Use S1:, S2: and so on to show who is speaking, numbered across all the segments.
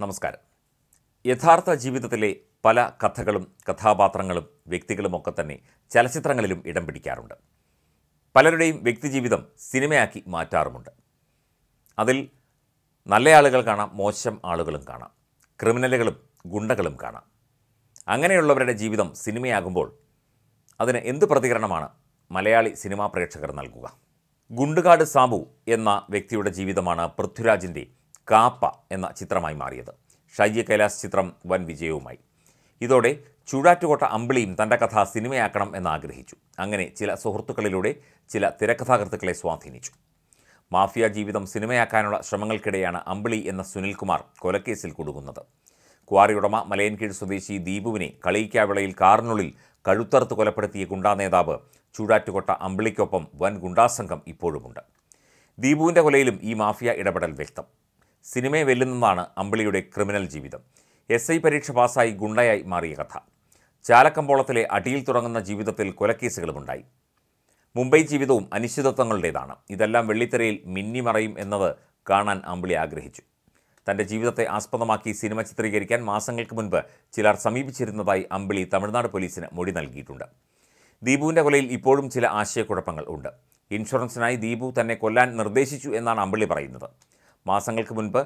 S1: നമസ്കാരം. യഥാർത്ഥ ജീവിതത്തിലെ പല കഥകളും കഥാപാത്രങ്ങളും വ്യക്തികളുമൊക്കെ തന്നെ ചലച്ചിത്രങ്ങളിലും ഇടം പിടിക്കാറുണ്ട്. പലരുടെയും വ്യക്തിജീവിതം സിനിമയാക്കി മാറ്റാറുമുണ്ട്. അതിൽ നല്ല ആളുകൾ കാണാം, മോശം ആളുകളും കാണാം, ക്രിമിനലുകളും ഗുണ്ടകളും കാണാം. അങ്ങനെയുള്ളവരുടെ ജീവിതം സിനിമയാകുമ്പോൾ അതിന് എന്ത് പ്രതികരണമാണ് മലയാളി സിനിമാ പ്രേക്ഷകർ നൽകുക? ഗുണ്ടുകാട് സാബു എന്ന വ്യക്തിയുടെ ജീവിതമാണ് പൃഥ്വിരാജിൻ്റെ കാപ്പ എന്ന ചിത്രമായി മാറിയത്. ഷൈജി കൈലാസ് ചിത്രം വൻ വിജയവുമായി. ഇതോടെ ചൂടാറ്റുകോട്ട അമ്പിളിയും തൻ്റെ കഥ സിനിമയാക്കണം എന്നാഗ്രഹിച്ചു. അങ്ങനെ ചില സുഹൃത്തുക്കളിലൂടെ ചില തിരക്കഥാകൃത്തുക്കളെ സ്വാധീനിച്ചു. മാഫിയ ജീവിതം സിനിമയാക്കാനുള്ള ശ്രമങ്ങൾക്കിടെയാണ് അമ്പിളി എന്ന സുനിൽകുമാർ കൊലക്കേസിൽ കുടുങ്ങുന്നത്. ക്വാറിയുടമ മലയൻകീഴ് സ്വദേശി ദീപുവിനെ കളിയിക്കാവിളയിൽ കാറിനുള്ളിൽ കഴുത്തറുത്ത് കൊലപ്പെടുത്തിയ ഗുണ്ടാ നേതാവ് ചൂടാറ്റുകോട്ട അമ്പിളിക്കൊപ്പം വൻ ഗുണ്ടാസംഘം ഇപ്പോഴുമുണ്ട്. ദീപുവിൻ്റെ കൊലയിലും ഈ മാഫിയ ഇടപെടൽ വ്യക്തം. സിനിമയെ വെല്ലുന്നതാണ് അമ്പിളിയുടെ ക്രിമിനൽ ജീവിതം. SI പരീക്ഷ പാസ്സായി ഗുണ്ടയായി മാറിയ കഥ. ചാലക്കമ്പോളത്തിലെ അടിയിൽ തുടങ്ങുന്ന ജീവിതത്തിൽ കൊലക്കേസുകളുമുണ്ടായി. മുംബൈ ജീവിതവും അനിശ്ചിതത്വങ്ങളുടേതാണ്. ഇതെല്ലാം വെള്ളിത്തിരയിൽ മിന്നിമറയും എന്നത് കാണാൻ അമ്പിളി ആഗ്രഹിച്ചു. തൻ്റെ ജീവിതത്തെ ആസ്പദമാക്കി സിനിമ ചിത്രീകരിക്കാൻ മാസങ്ങൾക്ക് മുൻപ് ചിലർ സമീപിച്ചിരുന്നതായി അമ്പിളി തമിഴ്നാട് പോലീസിന് മൊഴി നൽകിയിട്ടുണ്ട്. ദീപുവിൻ്റെ കൊലയിൽ ഇപ്പോഴും ചില ആശയക്കുഴപ്പങ്ങൾ ഉണ്ട്. ഇൻഷുറൻസിനായി ദീപു തന്നെ കൊല്ലാൻ നിർദ്ദേശിച്ചു എന്നാണ് അമ്പിളി പറയുന്നത്. മാസങ്ങൾക്ക് മുൻപ്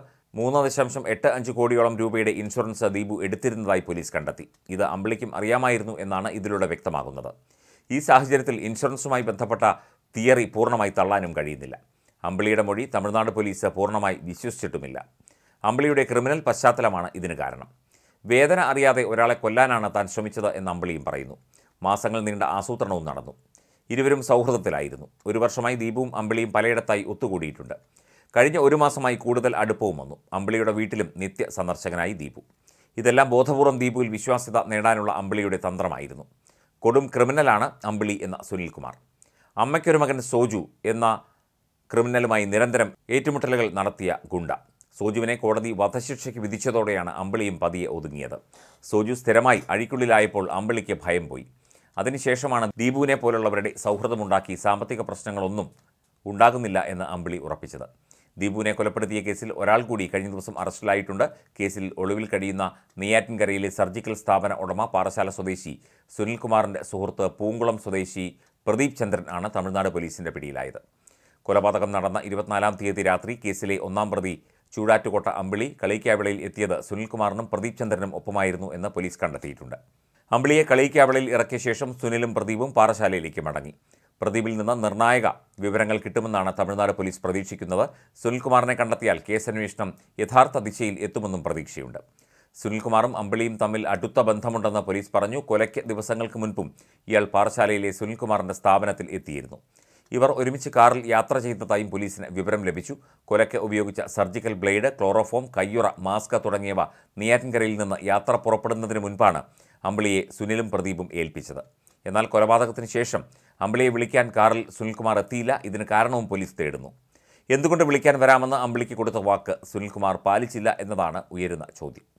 S1: 3.85 കോടിയോളം രൂപയുടെ ഇൻഷുറൻസ് ദീപു എടുത്തിരുന്നതായി പോലീസ് കണ്ടെത്തി. ഇത് അമ്പിളിക്കും അറിയാമായിരുന്നു എന്നാണ് ഇതിലൂടെ വ്യക്തമാകുന്നത്. ഈ സാഹചര്യത്തിൽ ഇൻഷുറൻസുമായി ബന്ധപ്പെട്ട തിയറി പൂർണ്ണമായി തള്ളാനും കഴിയുന്നില്ല. അമ്പിളിയുടെ മൊഴി തമിഴ്നാട് പോലീസ് പൂർണ്ണമായി വിശ്വസിച്ചിട്ടുമില്ല. അമ്പിളിയുടെ ക്രിമിനൽ പശ്ചാത്തലമാണ് ഇതിന് കാരണം. വേദന അറിയാതെ ഒരാളെ കൊല്ലാനാണ് താൻ ശ്രമിച്ചത് എന്ന് അമ്പിളിയും പറയുന്നു. മാസങ്ങൾ നീണ്ട ആസൂത്രണവും നടന്നു. ഇരുവരും സൗഹൃദത്തിലായിരുന്നു. 1 വർഷമായി ദീപുവും അമ്പിളിയും പലയിടത്തായി ഒത്തുകൂടിയിട്ടുണ്ട്. കഴിഞ്ഞ 1 മാസമായി കൂടുതൽ അടുപ്പവും വന്നു. അമ്പിളിയുടെ വീട്ടിലും നിത്യ സന്ദർശകനായി ദീപു. ഇതെല്ലാം ബോധപൂർവം ദീപുവിൽ വിശ്വാസ്യത നേടാനുള്ള അമ്പിളിയുടെ തന്ത്രമായിരുന്നു. കൊടും ക്രിമിനലാണ് അമ്പിളി എന്ന സുനിൽകുമാർ. അമ്മയ്ക്കൊരു മകൻ സോജു എന്ന ക്രിമിനലുമായി നിരന്തരം ഏറ്റുമുട്ടലുകൾ നടത്തിയ ഗുണ്ട. സോജുവിനെ കോടതി വധശിക്ഷയ്ക്ക് വിധിച്ചതോടെയാണ് അമ്പിളിയും പതിയെ ഒതുങ്ങിയത്. സോജു സ്ഥിരമായി അഴിക്കുള്ളിലായപ്പോൾ അമ്പിളിക്ക് ഭയം പോയി. അതിനുശേഷമാണ് ദീപുവിനെ പോലുള്ളവരുടെ സൗഹൃദമുണ്ടാക്കി സാമ്പത്തിക പ്രശ്നങ്ങളൊന്നും ഉണ്ടാകുന്നില്ല എന്ന് അമ്പിളി ഉറപ്പിച്ചത്. ദീപുവിനെ കൊലപ്പെടുത്തിയ കേസിൽ ഒരാൾ കൂടി കഴിഞ്ഞ ദിവസം അറസ്റ്റിലായിട്ടുണ്ട്. കേസിൽ ഒളിവിൽ കഴിയുന്ന നെയ്യാറ്റിൻകരയിലെ സർജിക്കൽ സ്ഥാപന ഉടമ പാറശാല സ്വദേശി സുനിൽകുമാറിൻ്റെ സുഹൃത്ത് പൂങ്കുളം സ്വദേശി പ്രദീപ് ചന്ദ്രൻ ആണ് തമിഴ്നാട് പോലീസിൻ്റെ പിടിയിലായത്. കൊലപാതകം നടന്ന 24-ാം തീയതി രാത്രി കേസിലെ 1-ാം പ്രതി ചൂടാറ്റുകോട്ട അമ്പിളി കളിയിക്കാവിളയിൽ എത്തിയത് സുനിൽകുമാറിനും പ്രദീപ് ചന്ദ്രനും ഒപ്പമായിരുന്നു എന്ന് പോലീസ് കണ്ടെത്തിയിട്ടുണ്ട്. അമ്പിളിയെ കളിയിക്കാവിളയിൽ ഇറക്കിയ ശേഷം സുനിലും പ്രദീപും പാറശാലയിലേക്ക് മടങ്ങി. പ്രദീപിൽ നിന്ന് നിർണായക വിവരങ്ങൾ കിട്ടുമെന്നാണ് തമിഴ്നാട് പോലീസ് പ്രതീക്ഷിക്കുന്നത്. സുനിൽകുമാറിനെ കണ്ടെത്തിയാൽ കേസന്വേഷണം യഥാർത്ഥ ദിശയിൽ എത്തുമെന്നും പ്രതീക്ഷയുണ്ട്. സുനിൽകുമാറും അമ്പിളിയും തമ്മിൽ അടുത്ത ബന്ധമുണ്ടെന്ന് പോലീസ് പറഞ്ഞു. കൊലയ്ക്ക് ദിവസങ്ങൾക്ക് മുൻപും ഇയാൾ പാറശാലയിലെ സുനിൽകുമാറിൻ്റെ സ്ഥാപനത്തിൽ എത്തിയിരുന്നു. ഇവർ ഒരുമിച്ച് കാറിൽ യാത്ര ചെയ്തതായും പോലീസിന് വിവരം ലഭിച്ചു. കൊലയ്ക്ക് ഉപയോഗിച്ച സർജിക്കൽ ബ്ലേഡ്, ക്ലോറോഫോം, കയ്യുറ, മാസ്ക് തുടങ്ങിയവ നെയ്യാറ്റിൻകരയിൽ നിന്ന് യാത്ര പുറപ്പെടുന്നതിന് മുൻപാണ് അമ്പിളിയെ സുനിലും പ്രദീപും ഏൽപ്പിച്ചത്. എന്നാൽ കൊലപാതകത്തിന് ശേഷം അമ്പിളിയെ വിളിക്കാൻ കാറിൽ സുനിൽകുമാർ എത്തിയില്ല. ഇതിന് കാരണവും പോലീസ് തേടുന്നു. എന്തുകൊണ്ട് വിളിക്കാൻ വരാമെന്ന് അമ്പിളിക്ക് കൊടുത്ത വാക്ക് സുനിൽകുമാർ പാലിച്ചില്ല എന്നതാണ് ഉയരുന്ന ചോദ്യം.